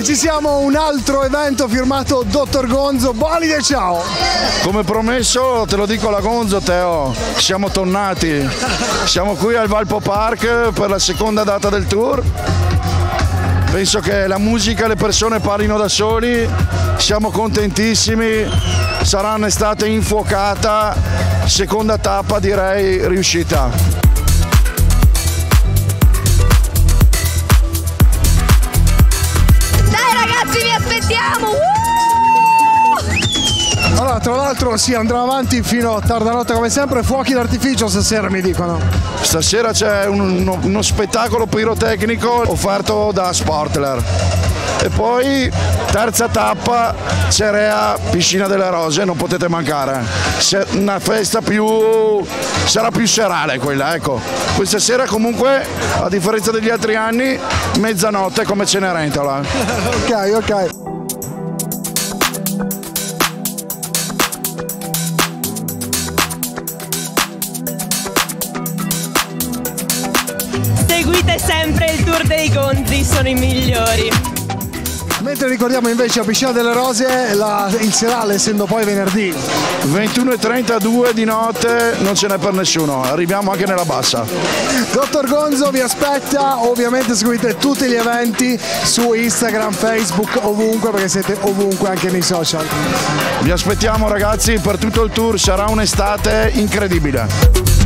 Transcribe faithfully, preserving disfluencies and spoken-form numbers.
ci siamo, un altro evento firmato Dottor Gonzo. Bolide, ciao! Come promesso, te lo dico alla Gonzo, Teo, siamo tornati. Siamo qui al Valpo Park per la seconda data del tour. Penso che la musica e le persone parlino da soli, siamo contentissimi, sarà un'estate infuocata, seconda tappa direi riuscita. Dai ragazzi, vi aspettiamo! Allora, tra l'altro sì, andremo avanti fino a tarda notte come sempre, fuochi d'artificio stasera mi dicono. Stasera c'è un, uno, uno spettacolo pirotecnico offerto da Sportler. E poi terza tappa, Cerea, Piscina delle Rose, non potete mancare. Se una festa più, sarà più serale quella, ecco. Questa sera comunque, a differenza degli altri anni, mezzanotte come Cenerentola. Ok, ok. Seguite sempre il tour dei Gonzi, sono i migliori. Mentre ricordiamo invece a Piscina delle Rose la, il serale, essendo poi venerdì. ventuno e trentadue di notte, non ce n'è per nessuno, arriviamo anche nella bassa. Dottor Gonzo vi aspetta, ovviamente seguite tutti gli eventi su Instagram, Facebook, ovunque, perché siete ovunque anche nei social. Vi aspettiamo ragazzi per tutto il tour, sarà un'estate incredibile.